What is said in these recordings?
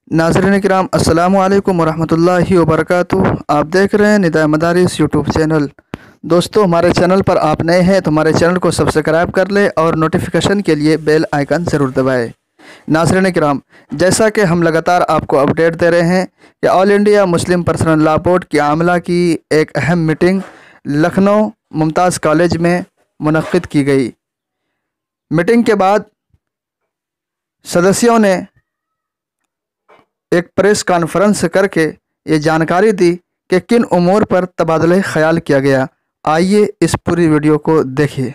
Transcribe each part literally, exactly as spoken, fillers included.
नाज़रीन किराम अस्सलामु अलैकुम वरहमतुल्लाहि वबरकातुहू। आप देख रहे हैं निदाए मदारिस यूट्यूब चैनल। दोस्तों, हमारे चैनल पर आप नए हैं तो हमारे चैनल को सब्सक्राइब कर लें और नोटिफिकेशन के लिए बेल आइकन ज़रूर दबाएं। नाज़रीन किराम, जैसा कि हम लगातार आपको अपडेट दे रहे हैं कि all India Muslim personal law board की आमला की एक अहम मीटिंग लखनऊ मुमताज़ कॉलेज में मुनक्किद की गई। मीटिंग के बाद सदस्यों ने एक प्रेस कॉन्फ्रेंस करके ये जानकारी दी कि किन उमूर पर तबादला ख्याल किया गया। आइए इस पूरी वीडियो को देखिए।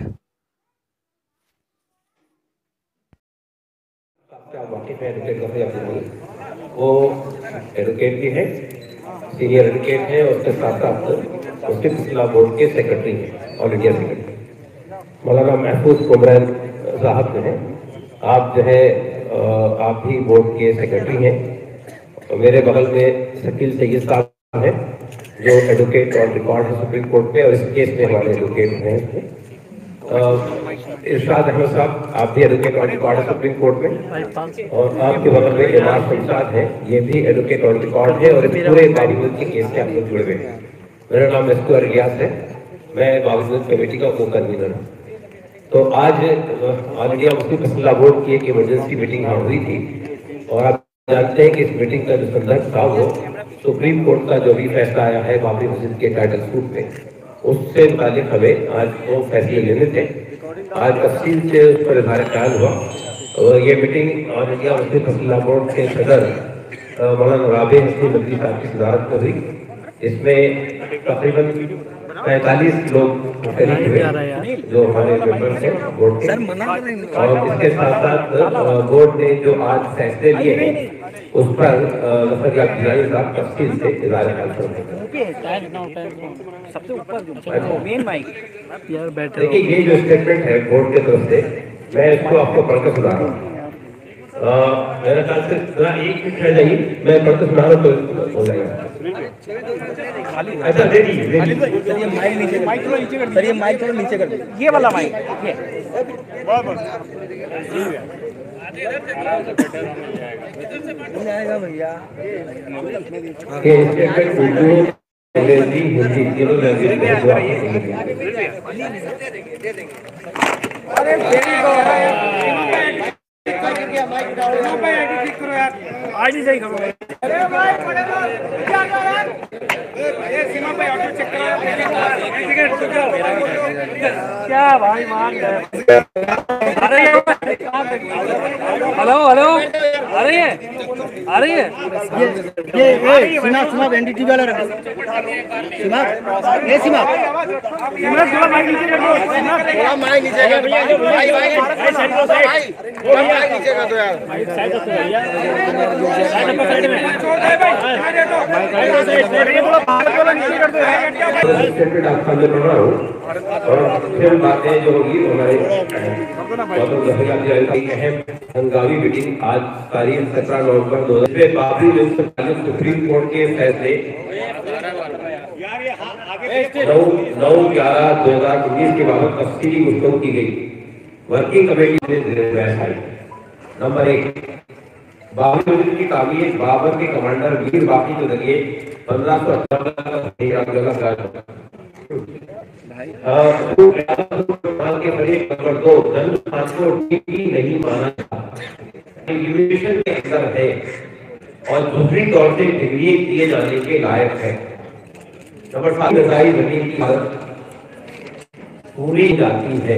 वो एडवोकेट भी है, सीनियर एडवोकेट है और उसके साथ साथ मुस्लिम पर्सनल बोर्ड के सेक्रेटरी हैं, all India secretary Maulana Mahfooz Kumaran साहब जो हैं। आप जो है आप भी बोर्ड के सेक्रेटरी हैं। मेरे बगल में शकील सैयद साहब हैं जो एडवोकेट और रिकॉर्ड है सुप्रीम कोर्ट में, और इस केस में हमारे एडवोकेट हैं। इरशाद अहमद साहब, आप भी एडवोकेट और रिकॉर्ड है सुप्रीम कोर्ट में, और आपके बगल में इमाम शमशाद है, ये भी एडवोकेट और रिकॉर्ड है और इस पूरे बाबूगंज के केस के अंदर जुड़े हुए हैं। मेरा नाम एसक्यूआर रियाज है, मैं बाबूगंज कमेटी का को कन्वीनर हूँ। तो आज all India Muslim personal law board की एक इमरजेंसी मीटिंग यहाँ हुई थी, और आप जानते हैं कि इस मीटिंग का जो संदर्भ था वो सुप्रीम कोर्ट का जो भी फैसला आया है बाबरी मस्जिद के टाइटल सूट में, उससे मुतालिक हमें आज वो फैसले लेने थे। आज तफसील से उस पर इज़हार ख्याल हुआ, और ये meeting all India Muslim personal law board के सदर मौलाना राबे हसन नदवी साहब की सदारत में हुई। इसमें तकरीबन पैंतालीस लोग शरीक हुए जो हमारे मेंबर्स हैं बोर्ड के, और इसके साथ साथ बोर्ड ने जो आज फैसले लिए हैं उस पर साहब तफसील से इज़हार ख्याल करेंगे। देखिए, ये जो स्टेटमेंट है बोर्ड की तरफ से, मैं इसको आपको पढ़कर सुना रहा हूँ। मेरे ख्याल से एक मिनट रह जाइए, मैं पढ़कर सुना रहा हूँ तो हो जाएगा। ऐसा दे दीजिए, सर ये माइक नीचे माइक थोड़ा नीचे कर सर ये माइक थोड़ा नीचे कर दे, ये वाला माइक ये बहुत बहुत आएगा भैया। ये स्टेटमेंट उर्दू अंग्रेजी हिंदी तीनों लैंग्वेज में जो अरे आज ही सही करो। अरे भाई सीमा पे ऑटो चेक क्या भाई मान गए। अरे हेलो हेलो आ रही है आ रही है ये ये सीमा सीमा एनडीटी वाला रखो सीमा ये सीमा सीमा थोड़ा माइक नीचे कर दो सीमा थोड़ा माइक नीचे कर भैया भाई भाई भाई वो माइक नीचे कर दो यार साइड से भैया साइड पे साइड में छोड़ दे भाई माइक साइड ये थोड़ा बाहर वाला नीचे कर दो स्टेटमेंट आप समझ रहा हो, और फिर बातें जो होगी हमारे अहम हंगामी मीटिंग आज तारीख सत्रह नवंबर दो हजार बाबरी मस्जिद सुप्रीम कोर्ट के फैसले नौ नौ ग्यारह दो हजार उन्नीस के बाबत तफसीली गुफ्तगू की गई। वर्किंग कमेटी में नंबर एक, बाबरी मस्जिद की तामीर बाबर के कमांडर मीर बाकी के जरिए पंद्रह सौ अठारह नंबर दो, जन्म खान को नहीं माना एजुकेशन के अंदर है और दूसरी तौर से डिग्री दिए जाने के लायक है। नंबर सात, नजायज जमीन की हालत पूरी जाती है।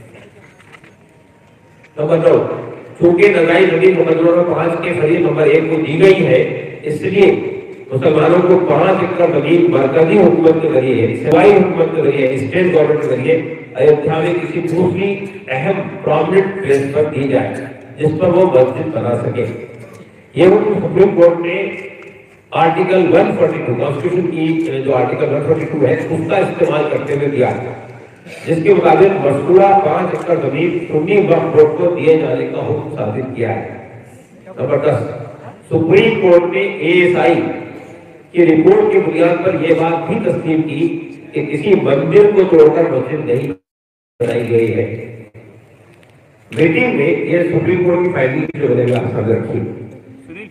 नंबर नौ, चूंकि नजायज जमीन मुकदमों में पांच के फरीक नंबर एक को दी गई है, इसलिए मुसलमानों को पांच एकड़ जमीन मरकजी हुकूमत के जरिए, सूबाई हुकूमत के जरिए, स्टेट गवर्नमेंट के जरिए अयोध्या में किसी दूसरी अहम प्रोमिनेंट प्लेस पर दी जाए जिस पर वो मस्जिद बना सके। ये हुक्म सुप्रीम कोर्ट ने आर्टिकल एक सौ बयालीस कॉन्स्टिट्यूशन की जो आर्टिकल एक सौ बयालीस है उसका इस्तेमाल करते हुए दिया, जिसके मुताबिक मज़कूरा पांच एकड़ जमीन सुन्नी वक्फ बोर्ड को दिए जाने का हुक्म साबित किया है। नंबर दस, सुप्रीम कोर्ट ने एएसआई की रिपोर्ट की बुनियाद पर यह बात भी तस्लीम की कि किसी मंदिर को तोड़कर मस्जिद नहीं बनाई गई है। मीटिंग में यह सुप्रीम कोर्ट की फाइंडिंग जो मैंने सामने रखी।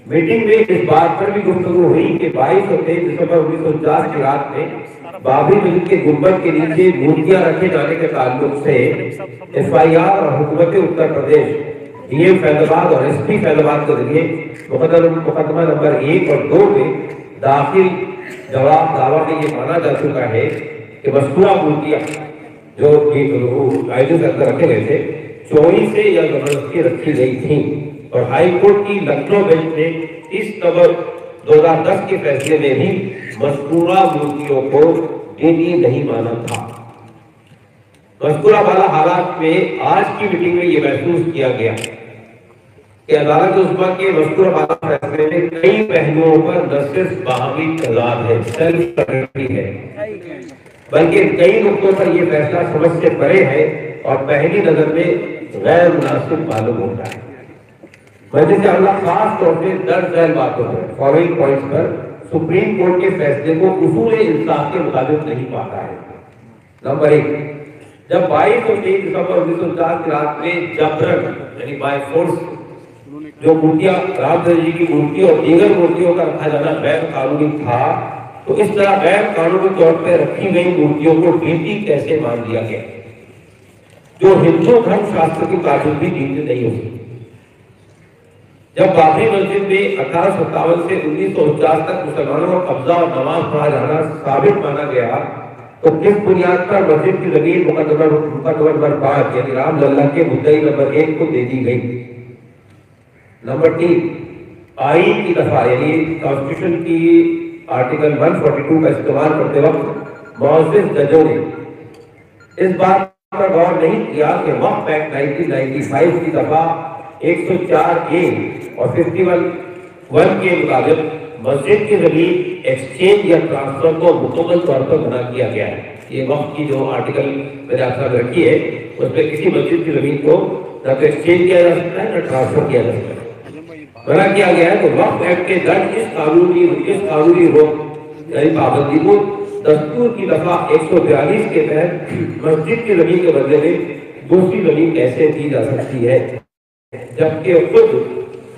मीटिंग में इस बात पर भी गुफ्तगू हुई कि बाईस और तेईस दिसंबर उन्नीस सौ उनचास की रात में बाबरी मस्जिद के गुंबद के नीचे मूर्तियां रखे जाने के ताल्लुक से एफ आई आर और हुकूमत उत्तर प्रदेश, डीएम फैजाबाद और एसपी फैजाबाद के जरिए मुकदमा नंबर एक और दो में दाखिल जवाब दावा में ये माना जा चुका है कि मज़कूरा मूर्तियां जो आयोजन के अंदर रखे गए थे चोरी से या जबरदस्ती रखी गई थी और हाई कोर्ट की लखनऊ बेंच ने इस नवंबर दो हज़ार दस के फैसले में भी मज़कूरा मूर्तियों को दीनी नहीं माना था। मज़कूरा वाला हालात में आज की मीटिंग में ये महसूस किया गया कि अदालत उस्मा के मज़कूरा वाला फैसले में कई पहलुओं पर न सिर्फ बाहमी तजाद है, सेल्फ है, बल्कि कई नुक्तों पर यह फैसला समझ से परे है और पहली नजर में गैर मुनासिब मालूम होता है। वजह से अल्लाह खास तौर पे दर्ज झैल बातों पर फॉलोइंग पॉइंट्स पर सुप्रीम कोर्ट के फैसले को उसूल इंसाफ के मुताबिक नहीं पाता है। नंबर एक, जब बाईस और तेईस दिसंबर उन्नीस सौ उनचास की रात में जबरन यानी बाय फोर्स जो मूर्तियां रामचंद्र जी की मूर्ति और दीगर मूर्तियों का रखा जाना गैर कानूनी था, तो इस तरह गैर कानूनी तौर पर रखी गई मूर्तियों को ड्यूटी कैसे मान लिया गया, जो हिंदू धर्म शास्त्र की ताजुब भी ड्यूटी नहीं होती। जब बाबरी मस्जिद में अठारह सौ सत्तावन से उन्नीस सौ उनचास तक मुसलमानों का कब्जा और नमाज पढ़ा जाना साबित माना गया, तो किस बुनियाद पर मस्जिद की जमीन मुकदमा नंबर पांच यानी राम लल्ला के मुद्दई नंबर एक को दे दी गई। नंबर तीन, आईन की दफा यानी कॉन्स्टिट्यूशन की आर्टिकल एक सौ बयालीस का इस्तेमाल करते वक्त मुअज़्ज़िज़ जजों ने इस बात पर गौर नहीं किया कि वक्फ एक्ट उन्नीस सौ पचानवे की दफा एक सौ चार ए और इक्यावन के मुताबिक मस्जिद की जमीन एक्सचेंज या ट्रांसफर को मुकम्मल तौर पर मना किया गया है। ये वक्फ की जो आर्टिकल मैंने आपके सामने रखी है उसमें किसी मस्जिद की जमीन को न तो एक्सचेंज किया जा सकता है न ट्रांसफर किया जा सकता है, मना किया गया है। तो वक्फ एक्ट के दर्ज इस कानूनी इस कानूनी रोक यानी पाबंदी को दस्तूर की दफा एक सौ बयालीस के तहत मस्जिद की जमीन के बदले में दूसरी जमीन कैसे दी जा सकती है, जबकि खुद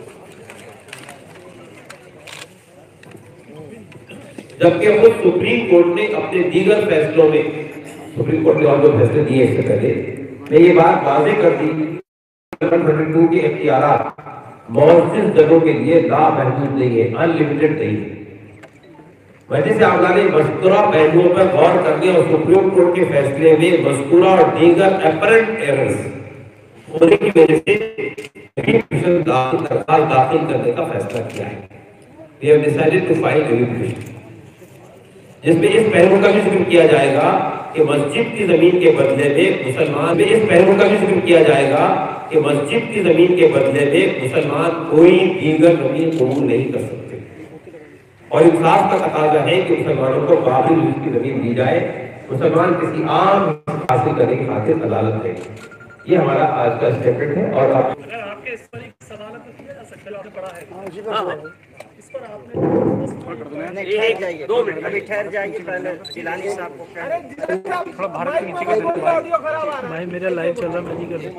जबकि खुद सुप्रीम कोर्ट ने अपने दीगर फैसलों में सुप्रीम कोर्ट ने और जो फैसले दिए इससे पहले मैं ये बात वाज़ेह कर दी कि के इख्तियारात मुअज़्ज़िज़ जजों के लिए लामहदूद नहीं है, अनलिमिटेड नहीं है। वजह से आमला ने मज़कूरा पहलुओं पर गौर करने और सुप्रीम कोर्ट के फैसले में मज़कूरा और दीगर अपरेंट एरर्स होने की वजह से दरखास्त दाखिल करने का फैसला किया है। We have decided to file a petition जिसमें इस पहलू का भी जिक्र किया जाएगा कि मस्जिद की जमीन के बदले में मुसलमान में इस पहलू का भी जिक्र किया जाएगा कि मस्जिद की जमीन के बदले में मुसलमान कोई दीगर जमीन कबूल नहीं कर सकते और इंसाफ का तकाजा है कि मुसलमानों को बाबरी मस्जिद की जमीन दी जाए, मुसलमान किसी आम हासिल करने की खातिर अदालत है। ये हमारा आज का स्टेटमेंट है। और आप आपके इस पर एक सवाल है तो किया जा सकता है, आपने पढ़ा है इस पर आपने एक दो मिनट अभी ठहर जाएंगे, पहले जिलानी साहब को थोड़ा भारत के नीचे का भाई मेरा लाइव चल रहा, मैं नहीं कर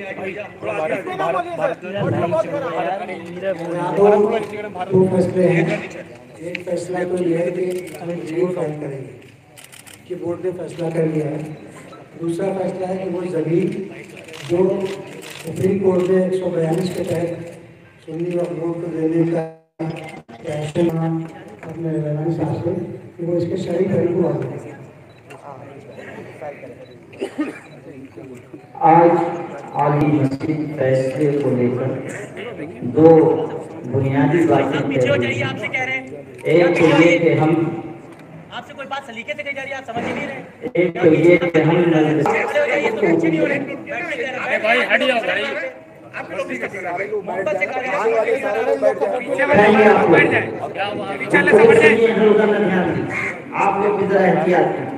सकता। दो फैसले हैं, एक फैसला तो यह है कि हमें जमीन फाइल करेंगे कि बोर्ड ने फैसला कर लिया है। दूसरा फैसला है कि वो जमीन जो सुप्रीम कोर्ट ने एक सौ बयालीस के तहत सुन्नी और बोर्ड को देने का अपने रहमान साहब से कि वो इसके सही तरीकों आ गए। आज आली मस्जिद फैसले को लेकर दो बुनियादी बातें आपसे कह रहे हैं, एक तो ये कि हम आपसे कोई बात सलीके से कही जा रही है, आप समझ ही नहीं रहे। एक तो ये कि हम अच्छे नहीं हो रहे भाई, हट जाओ भाई, आप लोग भी कर रहे हैं मोहब्बत से कर रहे हैं, आप लोग की तरह एहतियात करें।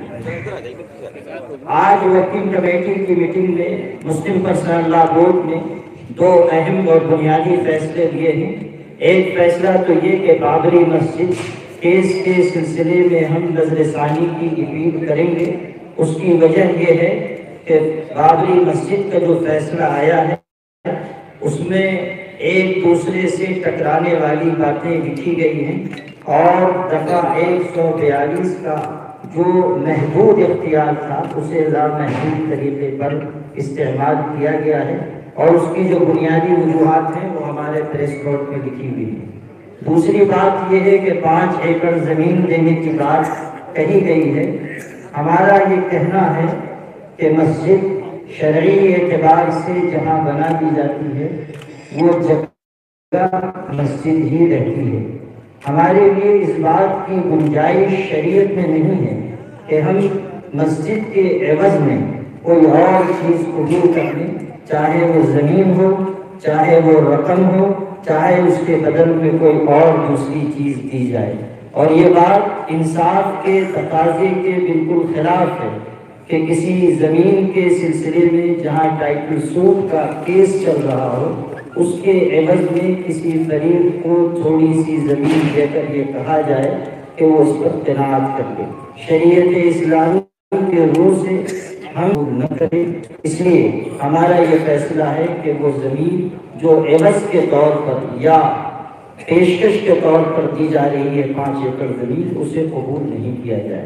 आज वर्किंग कमेटी की मीटिंग में मुस्लिम पर्सनल लॉ बोर्ड ने दो अहम और बुनियादी फैसले लिए हैं। एक फैसला तो ये कि बाबरी मस्जिद केस के सिलसिले में हम नजरसानी की अपील करेंगे। उसकी वजह यह है कि बाबरी मस्जिद का जो फैसला आया है उसमें ایک دوسرے سے ٹکرانے والی باتیں لکھی گئی ہیں، اور دفعہ ایک سو بیالیس کا جو محدود اختیار تھا اسے لامحدود طریقے پر استعمال کیا گیا ہے، اور اس کی جو بنیادی وجوہات ہیں وہ ہمارے پریس نوٹ میں لکھی ہوئی ہیں۔ دوسری بات یہ ہے کہ پانچ ایکڑ زمین دینے کی بات کہی گئی ہے۔ ہمارا یہ کہنا ہے کہ مسجد شرعی اعتبار سے جہاں بنا دی جاتی ہے وہ جگہ مسجد ہی رہتی ہے۔ ہمارے لیے اس بات کی گنجائش شریعت میں نہیں ہے کہ ہم مسجد کے عوض میں کوئی اور چیز قبول کر لیں، چاہے وہ زمین ہو، چاہے وہ رقم ہو، چاہے اس کے بدل میں کوئی اور دوسری چیز دی جائے۔ اور یہ بات انصاف کے تقاضے کے بالکل خلاف ہے کہ کسی زمین کے سلسلے میں جہاں ٹائٹل سوٹ کا کیس چل رہا ہو، اس کے عوض میں کسی فریق کو تھوڑی سی زمین دے کر یہ کہا جائے کہ وہ اس پر قناعت کر لے۔ شریعت اسلامی کے روح سے ہم نہ کریں، اس لیے ہمارا یہ فیصلہ ہے کہ وہ زمین جو عوض کے طور پر یا پیشکش کے طور پر دی جا رہی ہے پانچ ایکڑ زمین، اسے قبول نہیں کیا جائے۔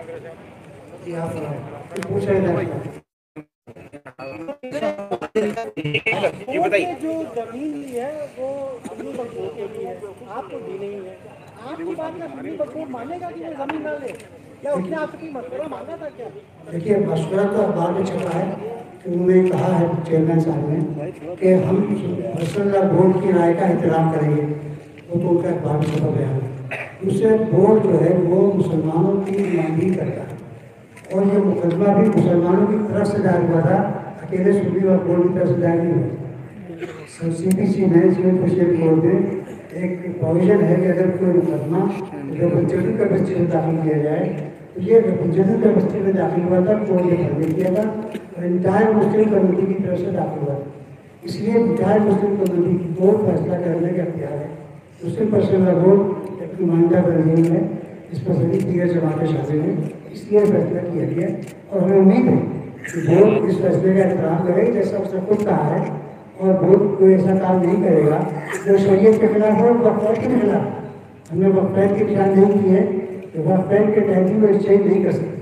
جو زمین لی ہے وہ سپریم کورٹ کے لیے ہے، آپ کو دی نہیں ہے، آپ کی بات میں سپریم کورٹ مانے گا کہ وہ زمین نہ لے، یا اس نے آپ سے کوئی مشورہ مانگا تھا کیا؟ دیکھیے مشورہ تو اخبار میں چھپا ہے کہ انہوں نے کہا ہے چیئرمین صاحب نے کہ ہم مسئلہ بورڈ کی رائے کا احترام کریں گے، وہ تو ان کا اخبار میں چھپا بیان ہے۔ دوسرے بورڈ جو ہے وہ مسلمانوں کی نمائندگی کرتا ہے، اور یہ مقدمہ بھی مسلمانوں کی طرف سے دائر ہوا تھا، اکیلے صوبی اور بورڈ کی طرف سے دائر نہیں ہوا۔ سی پی سی میں سول پرشید بورڈ میں ایک پروویژن ہے کہ اگر کوئی مقدمہ ریپرزینٹیو کیپیسٹی میں داخل کیا جائے تو یہ ریپرزینٹیو کیپیسٹی میں داخل ہوا تھا، کورٹ نے پرمٹ کیا تھا، اور انٹائر مسلم کمیٹی کی طرف سے داخل ہوا تھا۔ اس لیے انٹائر مسلم کمیٹی کی کو فیصلہ کرنے کا اختیار ہے۔ مسلم پرسنل بورڈ ایک نمائندہ تنظیم ہے، اس پر سبھی دیگر جماعتیں شامل ہیں، اس لیے فیصلہ کیا گیا، اور ہمیں امید ہے کہ بورڈ اس فیصلے کا احترام کرے جیسا اس نے خود کہا ہے، اور بورڈ کوئی ایسا کام نہیں کرے گا جو شریعت کے خلاف ہو، وقف کے خلاف۔ ہم نے وقف کی نشان نہیں کی ہے کہ وقف کے تحت وہ ایکسچینج نہیں کر سکتے۔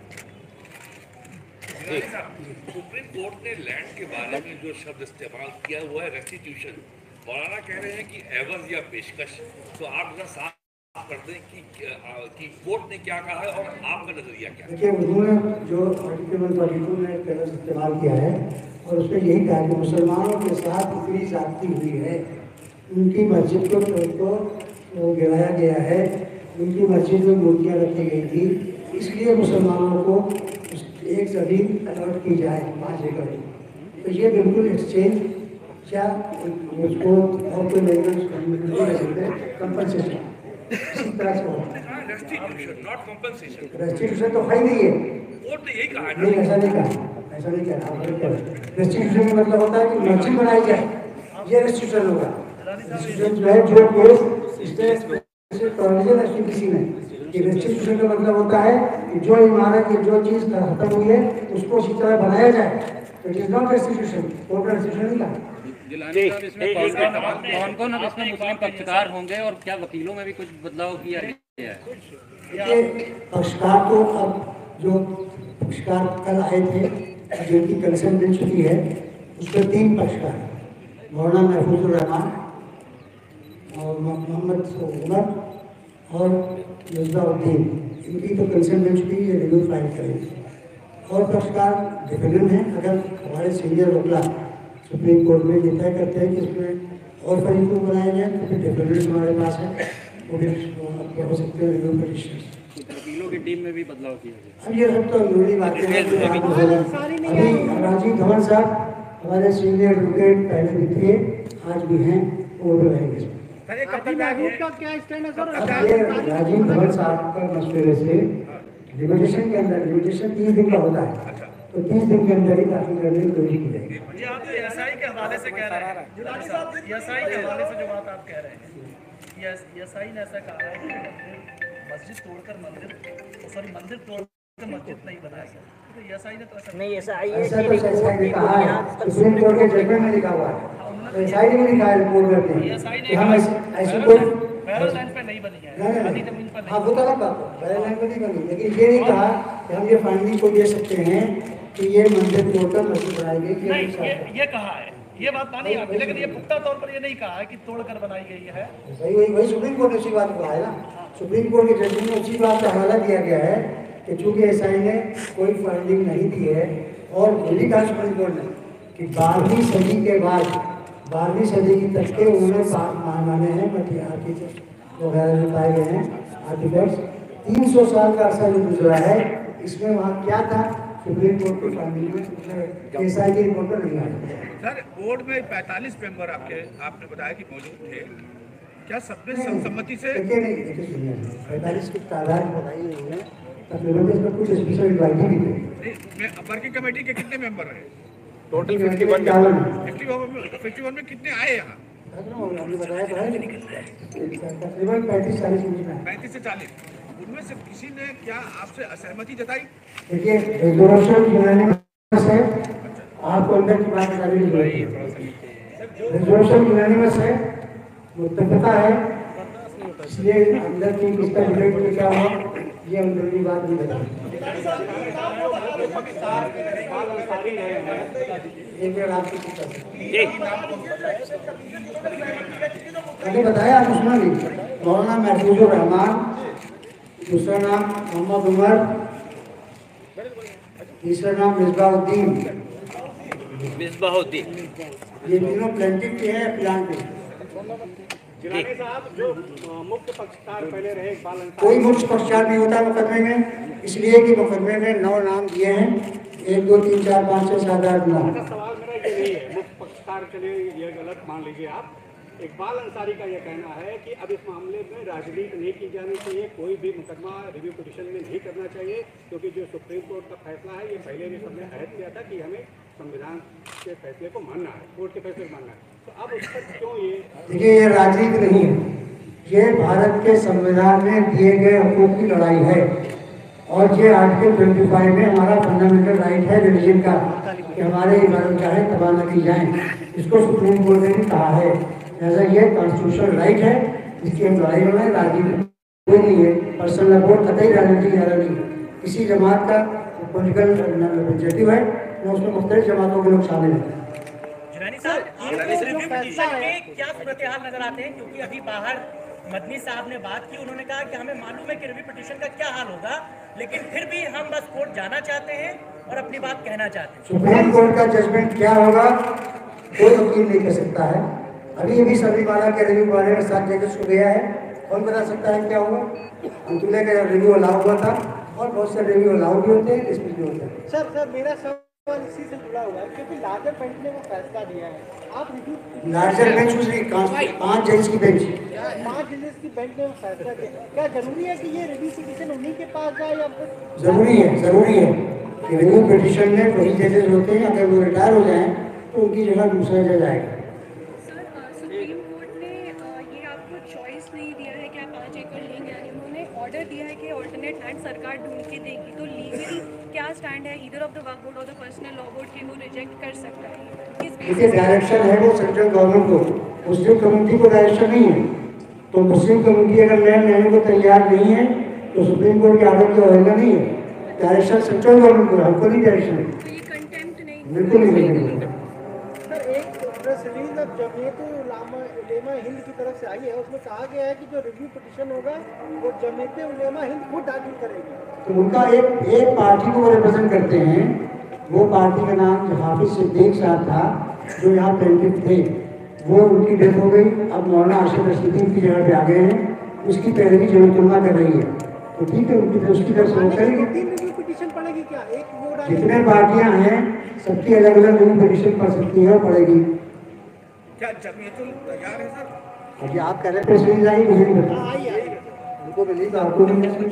سپریم کورٹ نے لینڈ کے بارے میں جو شبد استعمال کیا وہ ہے ریسٹیٹیوشن۔ مولانا کہہ رہے ہیں کہ عوض یا پیشکش، تو آپ ذرا صاف کر دیں کہ کورٹ نے کیا کہا ہے اور آپ کا نظریہ کیا ہے؟ دیکھیے انہوں نے جو آرٹیکل ون فورٹی ٹو میں لفظ استعمال کیا ہے، اور اس میں یہی کہا کہ مسلمانوں کے ساتھ اتنی زیادتی ہوئی ہے، ان کی مسجد کو کو گرایا گیا ہے، ان کی مسجد میں مورتیاں رکھی گئی تھی، اس لیے مسلمانوں کو ایک زمین الاٹ کی جائے پانچ ایکڑ۔ تو یہ بالکل ایکسچینج کیا اس کو اور کوئی لینگویج کمپنسیشن اسی طرح سے ہوتا ہے۔ ریسٹیٹیوشن تو ہے نہیں ہے، نہیں ایسا نہیں کہا، ایسا نہیں کہا۔ ریسٹیٹیوشن کا مطلب ہوتا ہے کہ مسجد بنائی جائے، یہ ریسٹیٹیوشن ہوگا۔ ریسٹیٹیوشن جو ہے جو کیس پروویژن ہے کسی میں، ریسٹیٹیوشن کا مطلب ہوتا ہے کہ جو عمارت یا جو چیز ختم ہوئی ہے اس کو اسی طرح بنایا جائے، تو it is not restitution, court restitution نہیں کہا۔ کون کون اب اس میں مسلم پکشکار ہوں گے اور کیا وکیلوں میں بھی کچھ بدلاؤ کیا گیا ہے؟ پکشکار تو اب جو پکشکار کل آئے تھے جن کی کنسرن مل چکی ہے اس میں تین پکشکار ہیں، مولانا محفوظ الرحمان اور محمد عمر اور مصباح الدین، ان کی تو کنسرن مل چکی ہے، ریویو فائل کریں گے۔ اور پکشکار ڈیفینڈنٹ ہیں، اگر ہمارے سینئر وکلا سپریم کورٹ میں یہ طے کرتے ہیں کہ اس میں اور فریق کو بنایا جائے تو پھر ڈیفینڈنٹ ہمارے پاس ہے، وہ بھی ہو سکتے ہیں ریویو پٹیشنرز۔ وکیلوں کی ٹیم میں بھی بدلاؤ کیا گیا؟ اب یہ سب تو ضروری باتیں ہیں جو آپ کو ابھی راجیو دھون صاحب ہمارے سینئر ایڈوکیٹ پہلے بھی تھے، آج بھی ہیں، وہ بھی رہیں گے۔ راجیو دھون صاحب کا مشورے سے لمیٹیشن کے اندر، لمیٹیشن تیس دن کا ہوتا ہے، تو تیس دن کے اندر ہی داخل کرنے کی کوشش کی جائے گی۔ یہ آپ ایس آئی کے حوالے سے کہہ رہے ہیں، ایس آئی کے حوالے سے جو بات آپ کہہ رہے ہیں، ایس آئی نے ایسا کہا ہے کہ مسجد توڑ کر مندر سوری مندر توڑ मस्जिद नहीं बनाया सर, तो एसआई ने तो ऐसा नहीं ऐसा आई ऐसा तो एसआई ने कहा है, सुप्रीम कोर्ट के जजमेंट में लिखा हुआ है, तो एसआई ने भी लिखा है रिपोर्ट में कि हम ऐसी ऐसी कोई पैरल लाइन पे नहीं बनी है, आधी जमीन पर हाँ वो तो अलग बात है, पैरल लाइन पे नहीं बनी, लेकिन ये नहीं कहा कि हम ये फाइंडिंग को दे सकते हैं कि ये मंदिर तोड़कर मस्जिद बनाई गई। नहीं, ये ये कहा है, ये बात मानी आपने, लेकिन ये पुख्ता तौर पर ये नहीं कहा है कि तोड़कर बनाई गई है। वही वही वही सुप्रीम कोर्ट ने उसी बात को कहा है ना, सुप्रीम कोर्ट के जजमेंट में उसी बात का हवाला दिया गया है कि चूंकि एसआई ने कोई फाइंडिंग नहीं दी है, और ये भी कहा सुप्रीम कोर्ट ने कि बारहवीं सदी के बाद बारहवीं सदी की तक के उन्होंने माने हैं मटिहार के वगैरह जो पाए गए हैं आर्टिफैक्ट्स, तीन सौ साल का अर्सा जो गुजरा है, इसमें वहाँ क्या था सुप्रीम कोर्ट की फाइंडिंग में एसआई की रिपोर्ट पर नहीं आया। सर बोर्ड में पैंतालीस मेंबर आपके आपने बताया कि मौजूद थे, क्या सब में सर्वसम्मति से? देखिए नहीं, देखिए सुनिए, पैंतालीस की तादाद बताई गई है, तकरीबन इसमें कुछ स्पेशल इन्वाइटी भी थे। वर्किंग कमेटी के कितने मेंबर रहे? Total fifty one fifty one में कितने आए यहाँ? अभी बताया तो है, तकरीबन पैंतीस चालीस पैंतीस से चालीस, उनमें से किसी ने क्या आपसे असहमति जताई? देखिए रिजोल्यूशन यूनानिमस है, आपको अंदर की बात बताने की जरूरत है, रिजोल्यूशन यूनानिमस है, मुत्तफिका है, इसलिए अंदर की किसका डिबेट में क्या हुआ ये अंदर की बात नहीं बताई। मैंने बताया आप उसमें भी मौलाना महफूजुर रहमान, दूसरा नाम मोहम्मद उमर, तीसरा नाम मिसबाहुद्दीन मिसबाहुद्दीन ये तीनों प्लेंटिव के हैं प्लान के। जिलानी साहब जो मुख्य पक्षकार पहले रहे इकबाल अंसारी, कोई मुख्य पक्षकार नहीं होता मुकदमे में, इसलिए कि मुकदमे में नौ नाम दिए हैं, एक दो तीन चार पाँच छः सात आठ नौ। सवाल मेरा ये नहीं है मुख्य पक्षकार, चलिए ये गलत मान लीजिए आप, इकबाल अंसारी का यह कहना है कि अब इस मामले में राजनीति नहीं की जानी चाहिए, कोई भी मुकदमा रिव्यू पिटीशन में नहीं करना चाहिए, क्योंकि जो सुप्रीम कोर्ट का फैसला है ये पहले भी सबने अहद किया था कि हमें संविधान के फैसले को मानना है, कोर्ट के फैसले को मानना है, तो अब उस पर क्यों ये? देखिए ये राजनीति नहीं है, ये भारत के संविधान में दिए गए हकूक़ की लड़ाई है, और ये आर्टिकल पच्चीस में हमारा फंडामेंटल राइट है रिलीजन का कि हमारे इबादत गाहें तबाह न की जाएँ, इसको सुप्रीम कोर्ट ने भी कहा है, ऐसा ये कॉन्स्टिट्यूशनल राइट है, इसकी हम लड़ाई लड़ाएं, राजनीति कोई नहीं है, पर्सनल अपोर्ट कतई राजनीति ज़्यादा नहीं, किसी जमात का पॉलिटिकल ऑब्जेक्टिव है, न उसमें मुख्तलिफ जमातों के लोग शामिल हैं। जिलानी साहब, आपको रिव्यू पिटीशन के क्या सूरत हाल नजर आते हैं, क्योंकि अभी बाहर मदनी साहब ने बात की, उन्होंने कहा कि हमें मालूम है कि रिव्यू पिटीशन का क्या हाल होगा, लेकिन फिर भी हम बस कोर्ट जाना चाहते हैं और अपनी बात कहना चाहते हैं। सुप्रीम कोर्ट का जजमेंट क्या होगा कोई वकील नहीं कह सकता है, अभी अभी सबरीमाला के रिव्यू बारे में सात जजेस को गया है, कौन बता सकता है क्या होगा? अंतुले का रिव्यू अलाउ हुआ था, और बहुत से रिव्यू अलाउ भी होते हैं, डिसमिस भी होते हैं। सर सर मेरा सवाल इसी से जुड़ा हुआ है, क्योंकि लार्जर बेंच ने वो फैसला दिया है, आप रिव्यू लार्जर बेंच उसने पाँच जज की बेंच पाँच जजेस की बेंच ने वो फैसला दिया, क्या जरूरी है कि ये रिव्यू पिटीशन उन्हीं के पास जाए या फिर? जरूरी है, जरूरी है कि रिव्यू पिटीशन में वही जजेस होते हैं, अगर वो रिटायर हो जाएं तो उनकी जगह दूसरा जज आएगा। सुप्रीम कोर्ट ने ये आपको चॉइस नहीं दिया है कि आप पाँच एकड़ लेंगे, यानी उन्होंने ऑर्डर दिया है कि ऑल्टरनेट लैंड सरकार ढूंढ के देगी, तो लीगली क्या स्टैंड है either of the Waqf board और द पर्सनल लॉ बोर्ड के वो रिजेक्ट कर सकता है? देखिए डायरेक्शन है वो सेंट्रल गवर्नमेंट को, मुस्लिम कम्युनिटी को डायरेक्शन नहीं है, तो मुस्लिम कम्युनिटी अगर लैंड लेने को तैयार नहीं है तो सुप्रीम कोर्ट के आर्डर की अवहेलना नहीं है, डायरेक्शन सेंट्रल गवर्नमेंट को, हमको नहीं डायरेक्शन है, बिल्कुल नहीं है। सर एक प्रेस रिलीज अब जमीयत उलेमा हिंद की तरफ से आई है, उसमें कहा गया है कि जो रिव्यू पिटीशन होगा वो जमीयत उलेमा हिंद खुद दाखिल करेगी, तो उनका एक एक पार्टी को वो रिप्रेजेंट करते हैं, वो पार्टी का नाम हाफिज सिद्दीक साहब था जो यहाँ प्लेंटिव थे, वो उनकी डेथ हो गई, अब मौलाना आशिफ रशीदी की जगह पे आ गए हैं, उसकी पैरवी जमीयत कर रही है, तो ठीक है उनकी उसकी तरफ से वो करेंगे। पिटीशन पड़ेगी क्या? एक वो जितने पार्टियां हैं सबकी अलग अलग रिव्यू पिटीशन पड़ सकती है और पड़ेगी। क्या जमीयतुल तैयार है सर? अभी आप कह रहे हैं प्रेस रिलीज आई, मुझे नहीं पता, उनको मिली तो आपको नहीं मिली।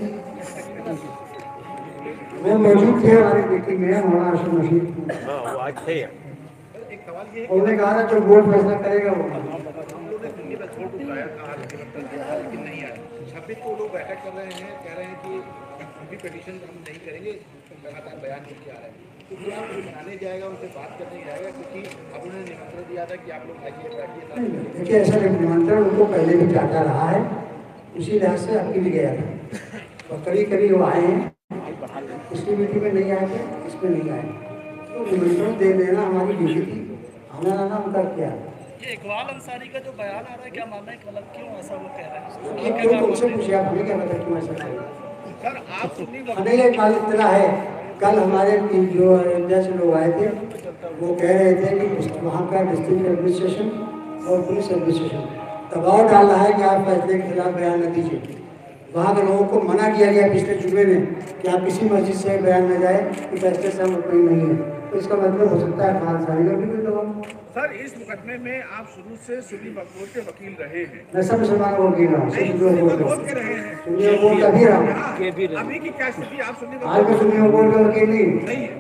वो मौजूद थे हमारी मीटिंग में, मौलाना आशिफ रशीद, उन्होंने कहा था जो बोर्ड फैसला करेगा वो बोर्ड को बुलाया था, आज निमंत्रण दिया था, लेकिन नहीं आया। छब्बीस को लोग बैठक कर रहे हैं, कह रहे हैं कि अभी पिटीशन हम नहीं करेंगे, लगातार बयान करके आ रहे हैं। तो क्या आप बनाने जाएगा, उनसे बात करने जाएगा, क्योंकि अब उन्होंने निमंत्रण दिया था कि आप लोग आइए बैठिए। देखिए ऐसा निमंत्रण उनको पहले भी जाता रहा है, उसी लिहाज से अभी भी गया था, और कभी कभी वो आए हैं, पिछली मीटिंग में नहीं आए थे, इसमें नहीं आए, तो निमंत्रण दे देना हमारी ड्यूटी थी, आना आना उनका क्या। ये इकबाल अंसारी का जो बयान आ रहा है, क्या मानना है, मतलब क्यों ऐसा वो कह रहे हैं? ये क्यों तुमसे पूछे, आप हमें क्या पता क्यों ऐसा कह रहे हैं? सर आप सुन्नी हमें ये मालूम इतना है, कल हमारे जो अयोध्या से लोग आए थे वो कह रहे थे कि वहाँ का डिस्ट्रिक्ट एडमिनिस्ट्रेशन और पुलिस एडमिनिस्ट्रेशन दबाव डाल रहा है कि आप फैसले के खिलाफ बयान न दीजिए। वहाँ के लोगों को मना किया गया पिछले जुमे में कि आप किसी मस्जिद से बयान न जाए कि फैसले से हम कोई नहीं है, तो इसका मतलब हो सकता है खान सारी का भी कोई दबाव। सर इस मुकदमे में आप शुरू से सुन्नी वक्फ बोर्ड के वकील रहे हैं। मैं सब मुसलमान वोट गिर रहा हूँ, सुन्नी वोट के रहे हैं, सुन्नी वोट का भी रहा हूँ। अभी की क्या स्थिति, आप सुन्नी वक्फ आज का सुन्नी वोट का वकील नहीं नहीं है,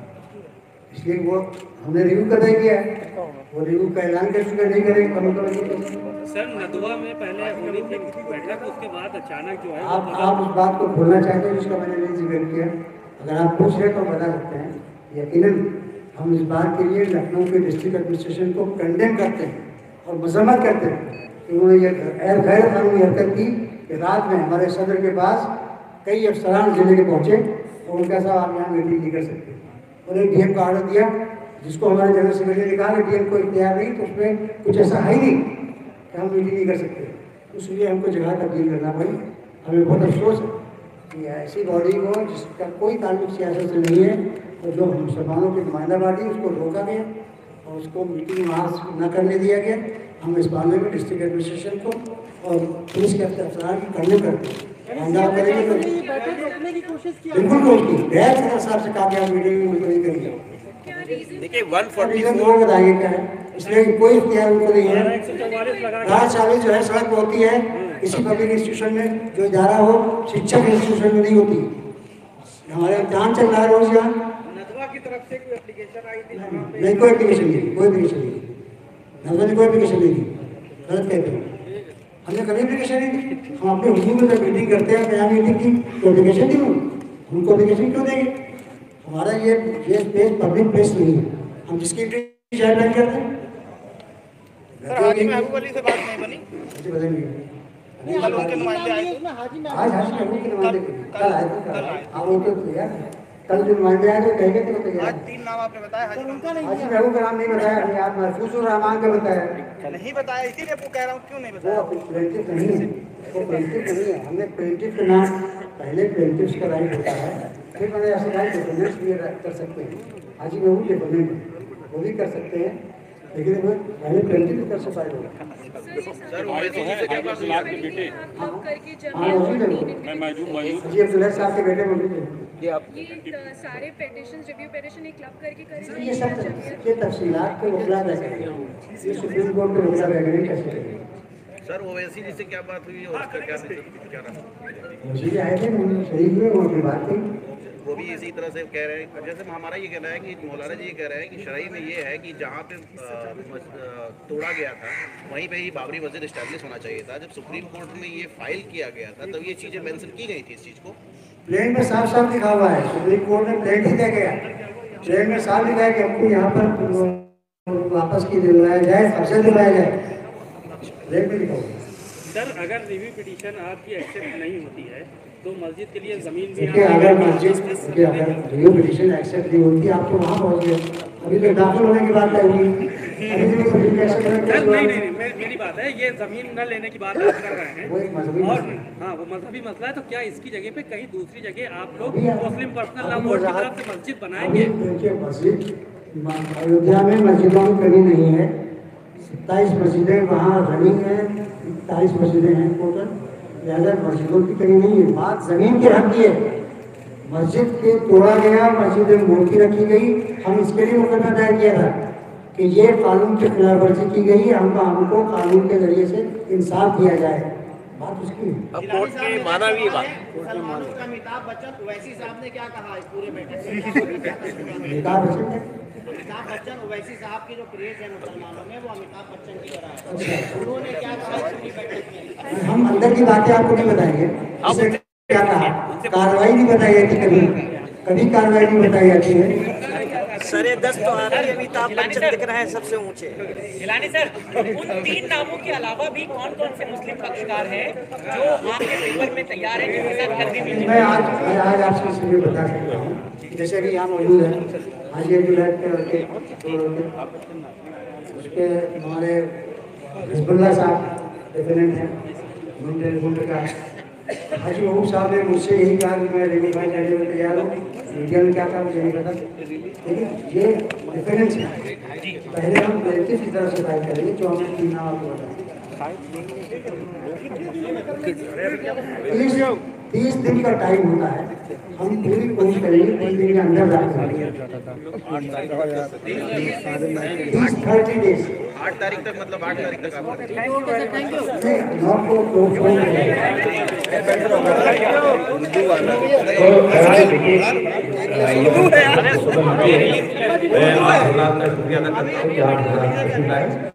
इसलिए वो हमने रिव्यू कर दिया है, वो रिव्यू का ऐलान कर चुके, नहीं करेंगे कम करेंगे। सर नदवा में पहले होनी थी बैठक, उसके बाद अचानक जो है आप आप उस बात को भूलना चाहते हैं जिसका मैंने नहीं जिक्र किया, अगर आप पूछ रहे तो बता सकते हैं। यकीनन हम इस बात के लिए लखनऊ के डिस्ट्रिक्ट एडमिनिस्ट्रेशन को कंडेम करते हैं और मजम्मत करते हैं कि उन्होंने ये गैर कानूनी हरकत की कि रात में हमारे सदर के पास कई अफसरान जिले के पहुँचे और उनका साहब आप यहाँ मीटिंग नहीं कर सकते। उन्हें डी एम का ऑर्डर दिया, जिसको हमारे जनरल सेक्रेटरी ने कहा कि डी एम को इख्तियार नहीं, तो उसमें कुछ ऐसा है ही नहीं कि हम मीटिंग नहीं कर सकते, इसलिए हमको जगह तब्दील करना पड़ी। हमें बहुत अफसोस है कि ऐसी बॉडी को जिसका कोई ताल्लुक सियासत से नहीं है और जो मुसलमानों की नुमाइंदा बॉडी, उसको रोका गया और उसको मीटिंग वहाँ न करने दिया गया। हम इस मामले में डिस्ट्रिक्ट एडमिनिस्ट्रेशन को और पुलिस के अफसरान की करने करते हैं करेंगे तो बिल्कुल रोकी गैर सदर साहब से कहा गया मीटिंग में उनको नहीं करेंगे। देखिए वन फोर्टी फोर बताएंगे क्या है, इसलिए कोई इख्तियार उनको नहीं है। रात चालीस जो है सड़क पर होती है किसी पब्लिक इंस्टीट्यूशन में, जो इदारा हो शिक्षक इंस्टीट्यूशन में नहीं होती। हमारे इम्तहान चल रहा है रोज यहाँ, नदवा की तरफ से कोई एप्लीकेशन आई थी? नहीं, कोई एप्लीकेशन नहीं, कोई एप्लीकेशन नहीं, नदवा ने कोई एप्लीकेशन नहीं दी, गलत कहते हैं। हमने कभी एप्लीकेशन नहीं दी, हम अपने हुजूर में जब मीटिंग करते हैं क्या मीटिंग की तो एप्लीकेशन दी, उनको एप्लीकेशन क्यों देंगे? हमारा ये ये स्पेस पब्लिक प्लेस नहीं है, हम जिसकी गाइडलाइन करते हैं। सर हाजी महबूब अली से बात नहीं बनी? कल उनके नुमाइंदे आए थे, आज हाजी महबूब के नुमाइंदे कल आए थे, आप वो तो यार कल जो नुमाइंदे आए थे कहेंगे तो बताइए। आज तीन नाम आपने बताया, हाजी हाजी महबूब का नाम नहीं बताया, हमें आप महफूजुर रहमान का बताया। नहीं बताया, इसीलिए आपको कह रहा हूँ क्यों नहीं बताया? वो प्लेंटिफ नहीं है, वो प्लेंटिफ नहीं है, हमने प्लेंटिफ के नाम पहले प्लेंटिफ का राइट होता है, फिर मैंने ऐसे राइट डिफेंडेंट्स भी कर सकते हैं। हाजी महबूब डिफेंडेंट वो भी कर सकते हैं, लेकिन वो पहले प्लेंटिफ भी कर सकता है। सर ओवैसी जी से क्या बात हुई आपके बेटे? हाँ मैं मौजूद मौजूद जी अब्दुल्ला साहब के बेटे मौजूद हैं। ये सारे पेटिशंस रिव्यू पेटिशन एक क्लब करके करेंगे, ये सब ये तफसीलात पे वकला तय करेंगे, ये सुप्रीम कोर्ट पे वकला तय करेंगे कैसे करेंगे। सर ओवैसी जी से क्या बात हुई और उसका क्या क्या रहा? मुझे आए थे, शरीफ हुए, उनकी बात की, वो भी इसी तरह से कह रहे हैं, जैसे हमारा ये कहना है कि मौलाना जी ये कह रहे हैं कि शरई में ये है कि जहाँ पे तोड़ा गया था वहीं पे ही बाबरी मस्जिद इस्टेब्लिश होना चाहिए था। जब सुप्रीम कोर्ट में ये फाइल किया गया था तब ये चीज़ें मेंशन की गई थी इस चीज़ को। प्लेन में साफ साफ लिखा हुआ है, सुप्रीम कोर्ट ने प्लेन ही दिया गया, प्लेन में साफ लिखा है कि हमको यहाँ पर वापस की दिलवाया जाए, अफसर दिलवाया जाए, प्लेन में लिखा हुआ है। सर अगर रिव्यू पिटीशन आपकी एक्सेप्ट नहीं होती है तो मस्जिद के लिए जमीन भी देखिए अगर मस्जिद देखिए अगर रिव्यू पिटीशन एक्सेप्ट नहीं होती आप तो वहाँ पहुँच गए, अभी तो दाखिल होने की बात है हुई, अभी तो नहीं नहीं नहीं मेरी बात है, ये जमीन न लेने की बात आप कर रहे हैं वो एक मजहबी और हाँ वो मजहबी मसला है, तो क्या इसकी जगह पे कहीं दूसरी जगह आप लोग मुस्लिम पर्सनल लॉ बोर्ड की तरफ से मस्जिद बनाएंगे? देखिए मस्जिद अयोध्या में मस्जिदों की कमी नहीं है, सत्ताईस मस्जिदें वहाँ रनिंग हैं, इकतालीस मस्जिदें हैं टोटल, लिहाजा मस्जिदों की कमी नहीं है। बात ज़मीन के हक की है, मस्जिद के तोड़ा गया, मस्जिद में मूर्ति रखी गई, हम इसके लिए मुकदमा दायर किया था कि ये कानून की खिलाफ वर्जी की गई, हम हमको कानून के जरिए से इंसाफ दिया जाए। बात उसकी अब कोर्ट की माना भी बात सलमानों का अमिताभ बच्चन ओवैसी साहब ने क्या कहा इस पूरे बैठक में? अमिताभ बच्चन ने अमिताभ बच्चन ओवैसी साहब की जो क्रेज है मुसलमानों में वो अमिताभ बच्चन की तरह है। उन्होंने क्या कहा इस पूरी बैठक में? हम अंदर की बातें आपको नहीं बताएंगे। इसने क्या कहा, कार्रवाई नहीं बताई जाती, कभी कभी कार्रवाई नहीं बताई जाती है। सरे दस तो आखिरी अमिताभ बच्चन दिख रहे हैं सबसे ऊंचे। गिलानी सर, उन तीन नामों के अलावा भी कौन कौन से मुस्लिम पक्षकार हैं जो आपके पेपर में तैयार हैं जिनके साथ कर दी मीटिंग? मैं आज मैं आज आपसे इसलिए बता सकता हूँ जैसे कि यहाँ मौजूद है आज ये जो लड़के के लड़के उसके हमारे हिजबुल्लाह साहब डिफेंडेंट हैं मुंडे मुंडे का हाजी महबूब साहब ने मुझसे यही कहा कि मैं रेगुलराइज करने में तैयार हूँ। मीडिया में क्या था मुझे नहीं पता, लेकिन ये डिफरेंस है। पहले हम प्लेटिव की तरफ से फाइल करेंगे जो हमने तीन नाम आपको बताया। तीस तीस दिन का टाइम होता है, हम पूरी कोशिश करेंगे तीस दिन के अंदर तीस थर्टी डेज आठ तारीख तक, मतलब आठ तारीख तक आप मैं आज शुक्रिया अदा करता हूँ कि आप